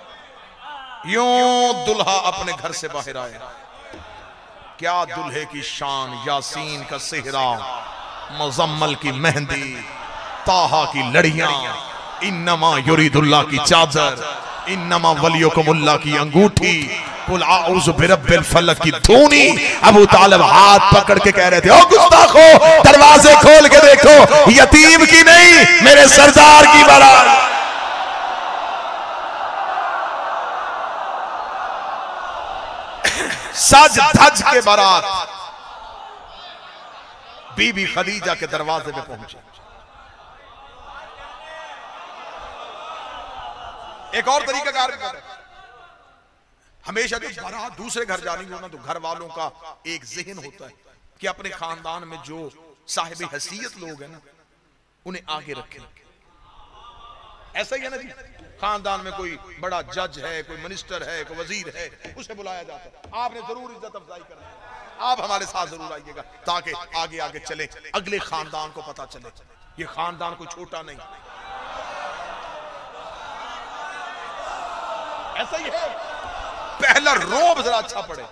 यूं दुल्हा अपने घर से बाहर आया। क्या दुल्हे की शान, यासीन का सेहरा, मुजम्मल की मेहंदी, ताहा की लड़ियां, इन्नमा युरीदुल्लाह की चादर, इन्नमा वलियुकुमुल्लाह की अंगूठी, कुल आऊज़ु बिरब्बिल फलक की धूनी। अबू तालिब हाथ पकड़ के कह रहे थे, ओ गुस्ताखो, दरवाजे खोल के देखो, यतीम की नहीं मेरे सरदार की बारात। सज धज के बारात बीबी खदीजा के दरवाजे पे पहुंचे। एक और तरीका कार हमेशा जब बारात दूसरे घर जानी हो ना, तो घर वालों का एक जहन होता है कि अपने खानदान में जो साहिब हैसियत लोग हैं ना, उन्हें आगे रखें। ऐसा ही है ना जी, खानदान में कोई बड़ा जज है, कोई मिनिस्टर है, कोई वजीर है, उसे बुलाया जाता है। आपने जरूर इज्जत अफजाई करनी है, आप हमारे साथ जरूर आइएगा, ताकि आगे आगे चले, अगले खानदान को पता चले ये खानदान कोई छोटा नहीं। ऐसा ही है। पहला रोब जरा अच्छा पड़े,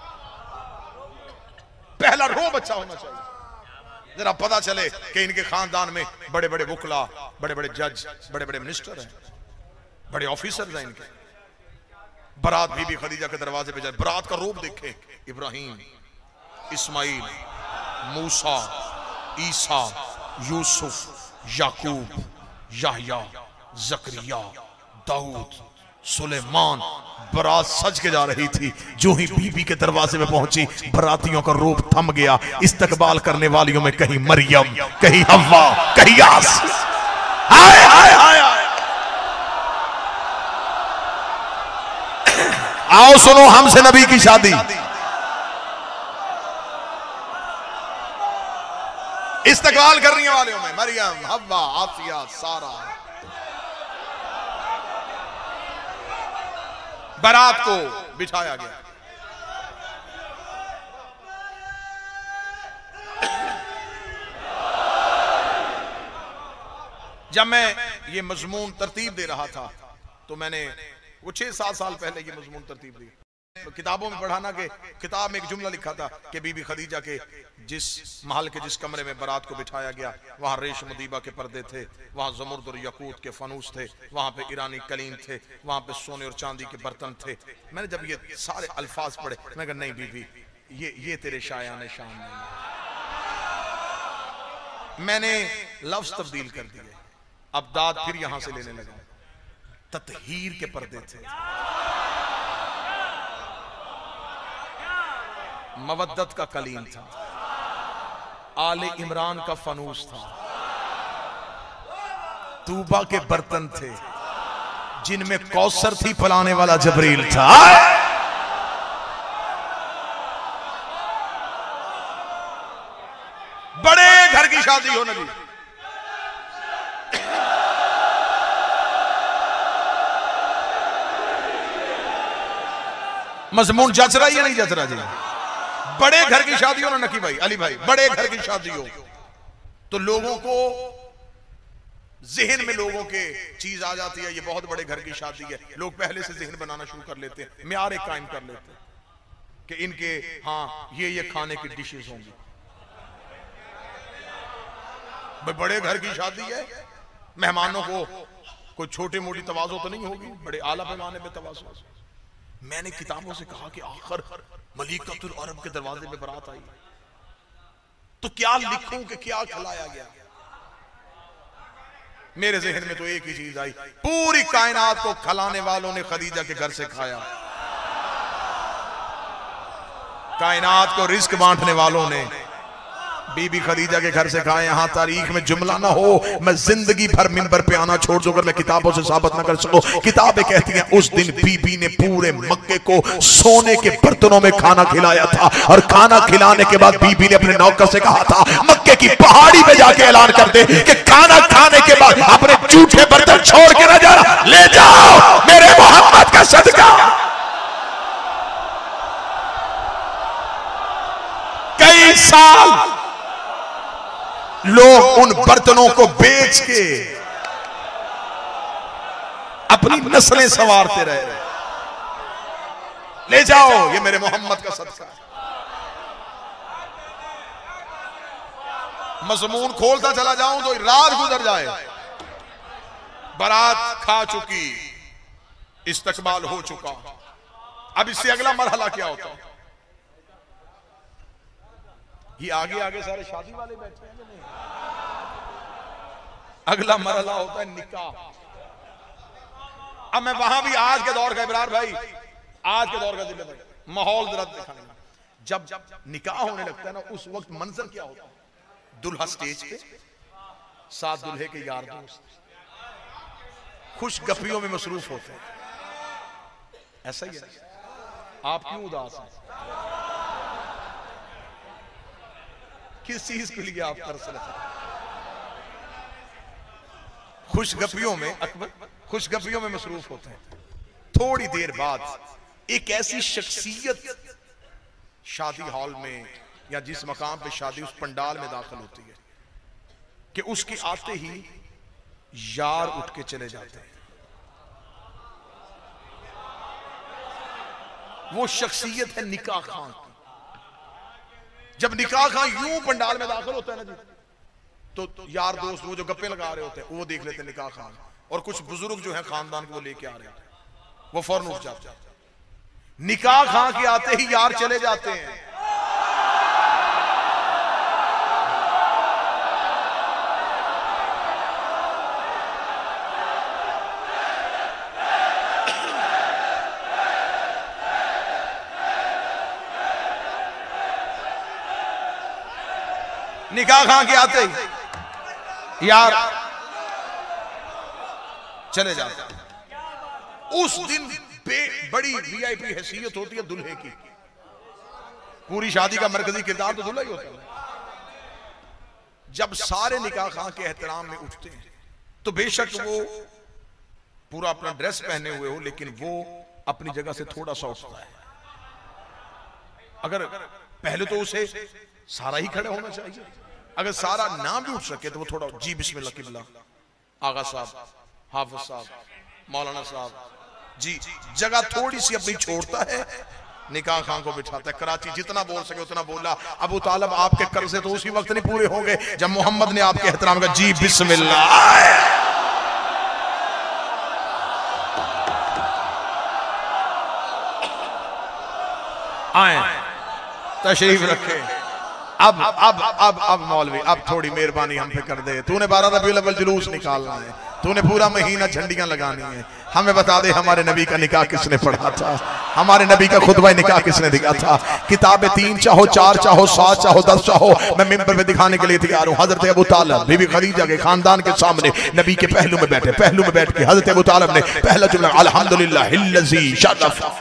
पहला रोब अच्छा होना चाहिए, जरा पता चले कि इनके खानदान में बड़े बड़े वकला, बड़े बड़े जज, बड़े बड़े मिनिस्टर हैं, बड़े ऑफिसर्स हैं इनके। बारात बीबी खदीजा के दरवाजे पे जाए, बारात का रूप देखे। इब्राहिम, इस्माइल, मूसा, ईसा, यूसुफ, याकूब, याहया, जकरिया, दाऊद, सुलेमान। बारात सज के जा रही थी। जो ही बीबी के दरवाजे में पहुंची, बरातियों का रूप थम गया। इस्तकबाल करने वालियों में कहीं मरियम, कहीं हव्वा, कहीं यास। हाय हाय हाय हाय। आओ सुनो हमसे नबी की शादी। इस्तकबाल करने वालों में मरियम, हव्वा, आसिया, सारा। बारात को बिठाया गया। जब मैं ये मजमून तरतीब दे रहा था, तो मैंने वो 6-7 साल पहले ये मजमून तरतीब दी। तो किताबों में पढ़ाना के किताब में एक जुमला लिखा था कि बीबी खदीजा के जिस महल के जिस कमरे में बारात को बिठाया गया, वहां रेशम दीबा के पर्दे थे, वहां जमुर्द और यकूत के फनूस थे, वहां पे ईरानी कलीन थे, वहां पे सोने और चांदी के बर्तन थे। मैंने जब ये सारे अल्फाज पढ़े, मैं कहा नहीं बीबी, ये तेरे शायान शान नहीं है। मैंने लफ्ज तब्दील कर दिए। अब दाद फिर यहां से लेने लगा। ततहीर के पर्दे थे, मवद्दत का कलीन था, आले इमरान का फनूस था, तूबा के बर्तन थे जिनमें कौसर थी पिलाने वाला जबरील था। बड़े घर की शादी हो नबी। मजमून जच रहा है नहीं जच रहा जी? बड़े घर की शादी हो ना नकी भाई, अली भाई, बड़े घर की शादी हो तो लोगों को जहन में लोगों के चीज आ जाती है, ये बहुत बड़े घर की शादी है। लोग पहले से जहन बनाना शुरू कर लेते हैं, म्यार कायम कर लेते हैं कि इनके हाँ ये खाने की डिशेस होंगी। बड़े घर की शादी है, मेहमानों को कोई छोटी मोटी तवाज़ो तो नहीं होगी, बड़े आला पैमाने पे तवाज़ो। मैंने किताबों से कहा कि आखिर मलिकतुल अरब के दरवाजे पे बारात आई, तो क्या लिखूं कि क्या खिलाया गया। मेरे जहन में तो एक ही चीज आई, पूरी कायनात को खिलाने वालों ने खदीजा के घर से खाया, कायनात को रिस्क बांटने वालों ने बीबी खदीजा के घर से खाए। यहां तारीख में जुमला ना हो मैं जिंदगी भर मिंबर पे आना छोड़ दूं अगर मैं किताबों से साबित ना कर सकूं। किताबें कहती हैं उस दिन बीबी ने पूरे मक्के को सोने के बर्तनों में खाना खिलाया था, और खाना खिलाने के बाद बीबी ने अपने नौकर से कहा था मक्के की पहाड़ी पे जाके ऐलान कर दे कि खाना खाने के बाद अपने जूठे बर्तन छोड़ के ना जाना, ले जाओ मेरे मोहम्मद का सदका। कई साल लोग उन बर्तनों को बेच के अपनी नस्लें संवारते रहे। ले जाओ ये मेरे मोहम्मद का सदका। मजमून खोलता चला जाऊं तो रात गुजर जाए। बारात खा चुकी, इस्तकबाल हो चुका, अब इससे अगला मरहला क्या होता है? ये आगे आगे सारे शादी वाले बैठे हैं। अगला मरहला होता है निकाह। अब मैं वहां भी आज के दौर का इब्रार भाई, आज के दौर का जिले भाई माहौल जरा दिखाएंगे। जब निकाह होने लगता है ना उस वक्त मंजर क्या होता है? दुल्हा स्टेज पे, साथ दुल्हे के यार दोस्त खुश गपियों में मसरूफ होते हैं। ऐसा ही है। आप क्यों उदास हैं? किस चीज के लिए आप तरस रहे हैं? खुशगपियों में अकबर खुशगपियों में मसरूफ होते हैं। थोड़ी देर बाद एक ऐसी शख्सियत शादी हॉल में या जिस मकाम पे शादी उस पंडाल में दाखिल होती है कि उसके आते ही यार उठ के चले जाते हैं। वो शख्सियत है निकाह खान। जब निकाह खान यूं पंडाल में दाखिल होता है ना जी, तो यार दोस्त वो जो गप्पे लगा रहे होते हैं वो देख लेते हैं निकाह खान, और कुछ बुजुर्ग जो है खानदान के वो लेके आ रहे होते हैं, वो फौरन उठ जाते हैं। निकाह खान के आते ही यार चले जाते हैं। निकाह खां के आते ही यार चले जाते हैं। उस दिन बड़ी वीआईपी हैसियत होती है दुल्हे की। पूरी शादी का मरकजी किरदार तो दुल्हा ही होता है। जब सारे निकाह खां के एहतराम में उठते हैं तो बेशक वो पूरा अपना ड्रेस पहने हुए हो, लेकिन वो अपनी जगह से थोड़ा सा उठता है। अगर पहले तो उसे सारा ही खड़े होना चाहिए, अगर सारा ना भी उठ सके तो वो थोड़ा जी बिस्मिल्लाह किबला, आगा साहब, हाफिज साहब, मौलाना साहब जी, जगह थोड़ी सी अपनी छोड़ता है, निकाह खां को बिठाता है। कराची जितना बोल सके उतना बोला। अबू तालिब आपके कर्जे तो उसी वक्त नहीं पूरे होंगे जब मोहम्मद ने आपके एहतराम का जी बिस्मिल्लाह। आए तशरीफ रखे। अब मौलवी अब थोड़ी मेहरबानी हम पे कर दे। तूने 12 रबीउल अव्वल जुलूस निकालना है, तूने पूरा महीना झंडियां लगानी है। हमें बता दे हमारे नबी का निकाह किसने पढ़ा था? हमारे नबी का खुतबा निकाह किसने दिया था? किताबें 3 चाहो 4 चाहो 7 चाहो 10 चाहो, मैं मिंबर पे दिखाने के लिए तैयार हूँ। हजरत अबू तालिब बीबी खदीजा के खानदान के सामने नबी के पहलू में बैठे, पहलू में बैठ के हजरत अबू तालिब ने पहला जुमला अल्हम्दुलिल्लाहिल्लज़ी शरफ़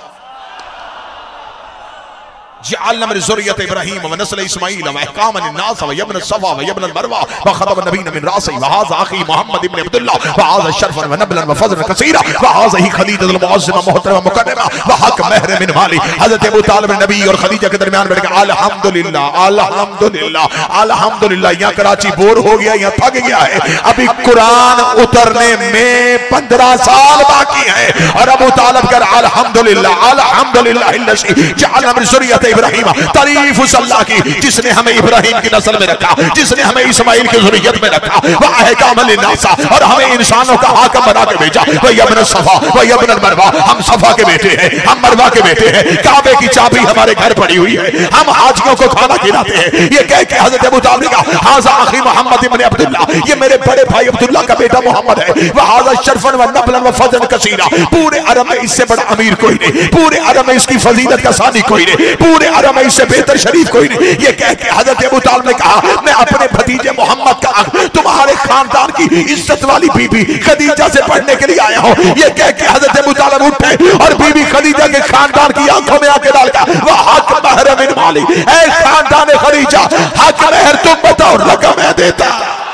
जअलना मिन ज़ुर्रिय्यति इब्राहीम व नस्ल इस्माईल व अहकामन लिन्नास व यब्न सफ़ा व यब्न मरवा व ख़तम नबीय्यिन मिन रासी व हाज़ा अख़ी मुहम्मद इब्न अब्दुल्लाह व हाज़ा शरफ़न व नबलन व फ़ज़लन कसीरा व हाज़ा ही खदीजतुल मुअज़्ज़मा मुहतरमा मुकर्रमा व हक़ महर मिन माली। हज़रत अबू तालिब नबी और खदीजा के दरमियान बैठ के अल्हम्दुलिल्लाह अल्हम्दुलिल्लाह अल्हम्दुलिल्लाह। यहाँ कराची बोर हो गया, यहाँ थक गया है। अभी कुरान उतरने में 15 साल बाकी है और अबू तालिब कर अल्हम्दुलिल्लाह अल्हम्दुलिल्लाहिल्लज़ी जअलना मिन ज़ुर्रिय्यति इब्राहिम, तारीफ उस अल्लाह की जिसने हमें इब्राहिम की नस्ल में रखा, जिसने हमें इस्माइल की ज़ुर्रियत में रखा, वह अहकाम लिन्नासा, और हमें इंसानों का हाकिम बना के भेजा। वह इब्न सफा वह इब्न मरवा, हम सफा के बेटे हैं, हम मरवा के बेटे हैं। काबे की चाबी हमारे घर पड़ी हुई है, हम हाजियों को खाना खिलाते हैं। ये कह के हजरत अबू तालिब ने कहा, हाज़ा अखी मोहम्मद इब्न अब्दुल्लाह, ये मेरे बड़े भाई अब्दुल्लाह का बेटा मोहम्मद है। वह हाज़ा शरफन व नफलन व फज़लन कसीरा, पूरे अरब में इससे बड़ा अमीर कोई नहीं, पूरे अरब में इसकी फजीलत का सानी कोई नहीं, पूरे अरब में इससे बेहतर शरीफ कोई नहीं। ये कह के हजरत अबू तालिब ने कहा, मैं अपने भतीजे मोहम्मद का तुम्हारे खानदान की इज्जत वाली बीबी खदीजा से पढ़ने के लिए आया हूं। ये कह के हजरत अबू तालिब उठे और बीबी खदीजा के खानदान की आंखों में आके डालकर, वह हक महर मिन माली, ऐ खानदान खदीजा, हक महर तुम बताओ, रकम है देता,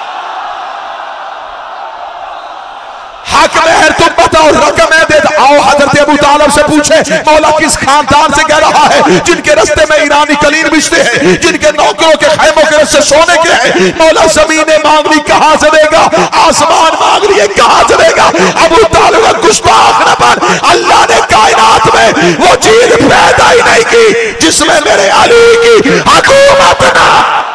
हक महर तुम बताओ, रकम है देता। आओ हजरत अबू तालिब से पूछे, मौला किस खानदान से कह रहा है जिनके रस्ते में ईरानी कलीन बिछते हैं, जिनके नौकरों के खैमों के रस्ते सोने के हैं। मौला जमीने मांग ली कहां से देगा, आसमान मांग लिए कहां से देगा। अबू तालिब गुस्ताख न बन, अल्लाह ने कायनात में वो चीज पैदा ही नहीं की जिसमें मेरे अली की हुकूमत ना।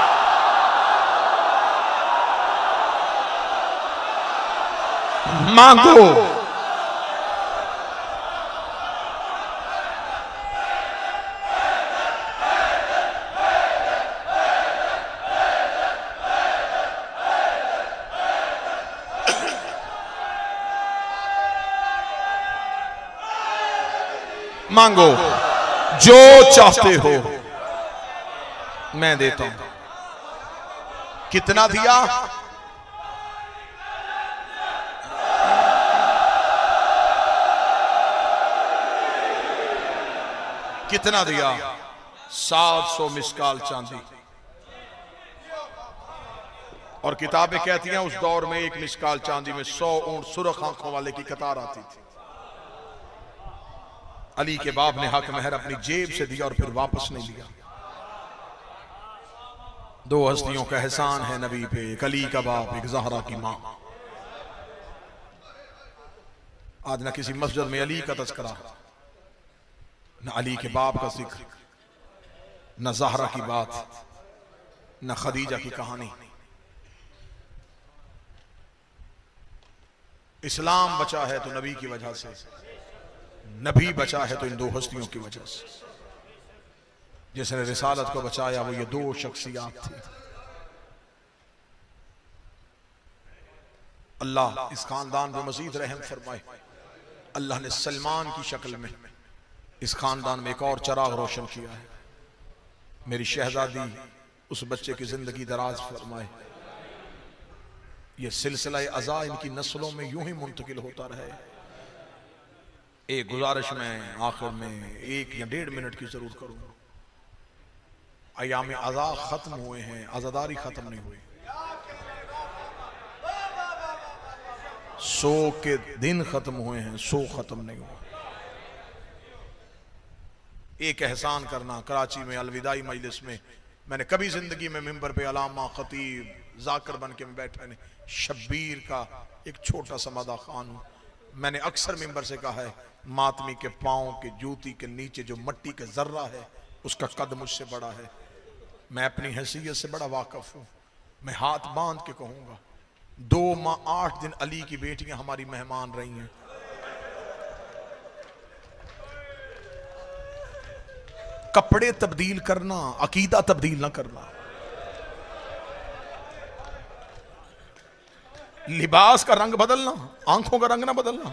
मांगो मांगो जो चाहते हो मैं देता हूं। कितना दिया? कितना दिया? 700 मिसकाल चांदी। और किताबें कहती हैं उस दौर में एक मिसकाल चांदी में 100 ऊंट सुरख आंखों वाले की कतार आती थी। अली के बाप ने हक महर अपनी जेब से दिया और फिर वापस नहीं लिया। दो हस्तियों का एहसान है नबी पे, एक अली का बाप, एक ज़हरा की मां। आज ना किसी मस्जिद में अली का तज़किरा, न अली के बाप का जिक्र, न ज़हरा की बात, न खदीजा की कहानी। इस्लाम बचा है तो नबी की वजह से, नबी बचा है तो इन दो हस्तियों की वजह से। जिसने रिसालत को बचाया वो ये दो शख्सियात थी। अल्लाह इस खानदान पर मजीद रहम फरमाए। अल्लाह ने सलमान की शक्ल में इस खानदान में एक और चराग रोशन किया है। मेरी शहजादी उस बच्चे की जिंदगी दराज फरमाए। ये सिलसिला अज़ा इनकी नस्लों में यूं ही मुंतकिल होता रहे। एक गुजारिश में आखिर में 1 या 1.5 मिनट की जरूर करूंगा। अयाम अज़ा खत्म हुए हैं, आज़ादारी खत्म नहीं हुई। 100 के दिन खत्म हुए हैं, 100 खत्म नहीं हुआ। एक एहसान करना, कराची में अलविदाई मजलिस में मैंने कभी जिंदगी में मिंबर पे अलामा खतीब जाकर बन के बैठा नहीं, शब्बीर का एक छोटा सा मदा खान हूं। मैंने अक्सर मिंबर से कहा है, मातमी के पांव के जूती के नीचे जो मट्टी का जर्रा है उसका कद मुझसे बड़ा है। मैं अपनी हैसियत से बड़ा वाकिफ हूं। मैं हाथ बांध के कहूंगा, 2 माह 8 दिन अली की बेटियां हमारी मेहमान रही हैं। कपड़े तब्दील करना, अकीदा तब्दील ना करना। लिबास का रंग बदलना, आंखों का रंग ना बदलना।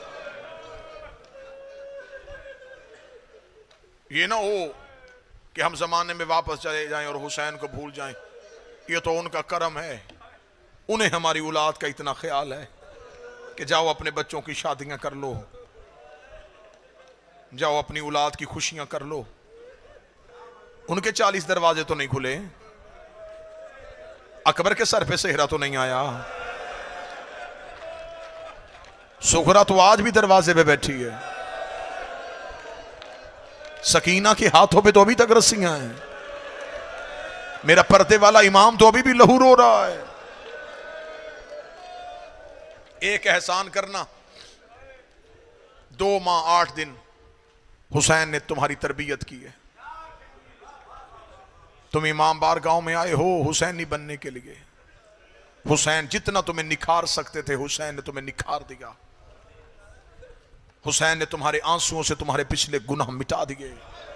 ये ना हो कि हम जमाने में वापस चले जाएं और हुसैन को भूल जाएं। ये तो उनका करम है, उन्हें हमारी औलाद का इतना ख्याल है कि जाओ अपने बच्चों की शादियां कर लो, जाओ अपनी औलाद की खुशियां कर लो। उनके 40 दरवाजे तो नहीं खुले, अकबर के सर पे सेहरा तो नहीं आया, सुखरा तो आज भी दरवाजे पे बैठी है, सकीना के हाथों पे तो अभी तक रस्सियां हैं, मेरा पर्दे वाला इमाम तो अभी भी लहू रो रहा है। एक एहसान करना, 2 माह 8 दिन हुसैन ने तुम्हारी तरबियत की है। तुम इमाम बार गांव में आए हो हुसैनी बनने के लिए। हुसैन जितना तुम्हें निखार सकते थे हुसैन ने तुम्हें निखार दिया। हुसैन ने तुम्हारे आंसुओं से तुम्हारे पिछले गुनाह मिटा दिए।